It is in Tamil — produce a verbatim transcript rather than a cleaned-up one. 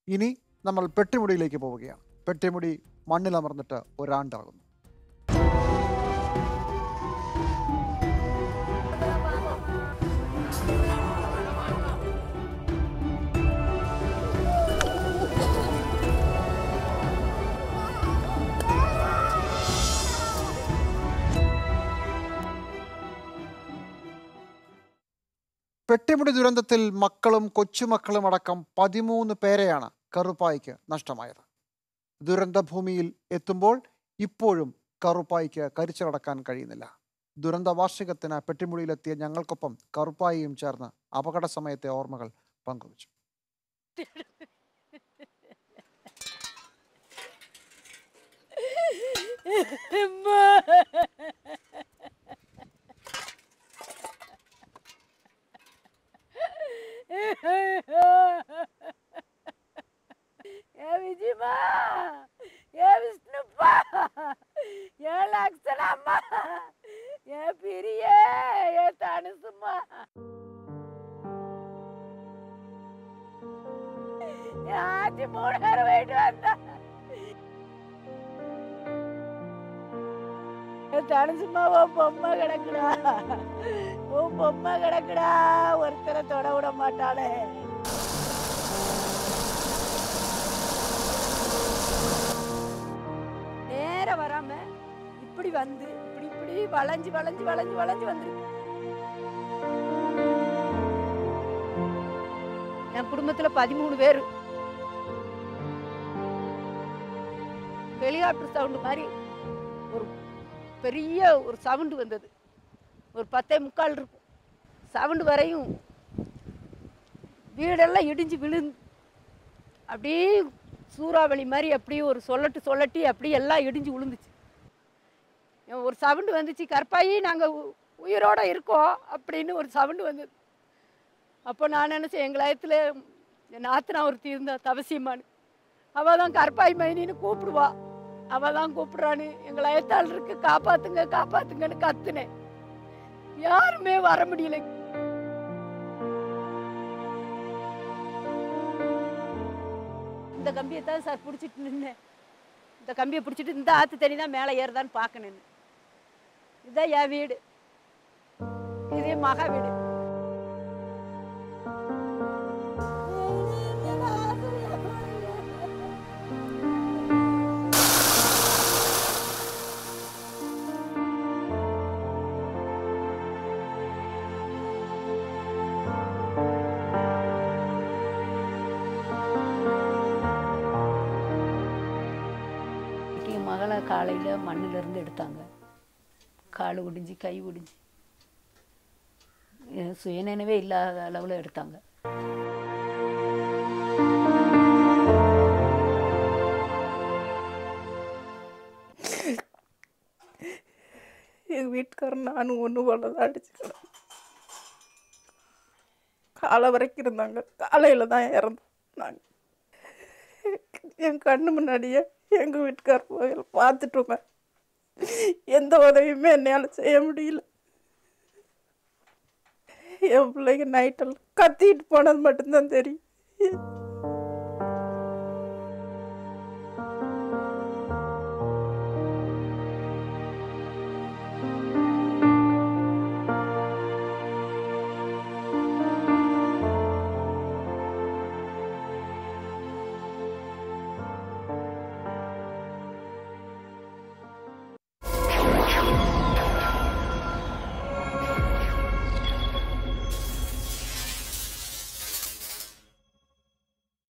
ഇനി നമ്മൾ പെട്ടിമുടിയിലേക്ക് പോവുകയാണ്. പെട്ടിമുടി മണ്ണിലമർന്നിട്ട് ഒരാണ്ടാകുന്നു. പെട്ടിമുടി ദുരന്തത്തിൽ മക്കളും കൊച്ചുമക്കളും അടക്കം പതിമൂന്ന് പേരെയാണ് കറുപ്പായിക്ക് നഷ്ടമായത്. ദുരന്തഭൂമിയിൽ എത്തുമ്പോൾ ഇപ്പോഴും കറുപ്പായിക്ക് കരിച്ചിലടക്കാൻ കഴിയുന്നില്ല. ദുരന്ത വാർഷികത്തിന് പെട്ടിമുടിയിലെത്തിയ ഞങ്ങൾക്കൊപ്പം കറുപ്പായിയും ചേർന്ന് അപകട സമയത്തെ ഓർമ്മകൾ പങ്കുവച്ചു. தனுசுமா ஓ பொம்மை கிடக்குடா, ஓ பொம்மை கிடக்குடா, ஒருத்தரை தொட விட மாட்டாளே. நேர வராம இப்படி வந்து இப்படி இப்படி வளைஞ்சு வளைஞ்சு வளைஞ்சு வளைஞ்சு வந்துருக்கு. என் குடும்பத்துல பதிமூணு பேரு. ஹெலிகாப்டர் சவுண்டு மாதிரி ஒரு பெரிய ஒரு சவுண்டு வந்தது. ஒரு பத்தே முக்கால் இருக்கும். சவுண்டு வரையும் வீடெல்லாம் இடிஞ்சு விழுந்து அப்படியே சூறாவளி மாதிரி அப்படியே ஒரு சொல்லட்டு சொல்லட்டி அப்படியே எல்லாம் இடிஞ்சு விழுந்துச்சு. ஒரு சவுண்டு வந்துச்சு, கற்பாயி நாங்கள் உயிரோடு இருக்கோம் அப்படின்னு ஒரு சவுண்டு வந்தது. அப்போ நான் நினச்சேன், எங்கள் ஆயத்தில் என் நாத்தனா ஒருத்தி இருந்தா தவசியம்மானு, அவள் தான் கற்பாய் மைனின்னு கூப்பிடுவா. அவள் தான் கூப்பிட்றான்னு எங்கள் ஆயத்தாள் இருக்கு, காப்பாத்துங்க காப்பாத்துங்கன்னு கத்துனேன். யாருமே வர முடியல. இந்த கம்பியை தான் சார் பிடிச்சிட்டு நின்னேன். இந்த கம்பியை பிடிச்சிட்டு இந்த ஆற்று தண்ணி தான் மேலே ஏறுதான்னு பார்க்கணும். இதுதான் என் வீடு, இதே மகா வீடு. மகளை காலையில் மண்ணிலேருந்து எடுத்தாங்க. கால் ஒடிஞ்சு கை ஒடிஞ்சு சுயநினைவே இல்லாத அளவில் எடுத்தாங்க. எங்கள் வீட்டுக்காரன் நானும் ஒன்று போல தான் அடிச்சுக்கிறேன். காலை வரைக்கும் இருந்தாங்க, காலையில் தான் இறந்தோம் நாங்கள். என் கண்ணு முன்னாடியே எங்கள் வீட்டுக்கார போய் பார்த்துட்டோங்க. எந்த உதவியுமே என்னால் செய்ய முடியல. என் பிள்ளைங்க நைட்டெல்லாம் கத்திட்டு போனது மட்டும்தான் தெரியும்.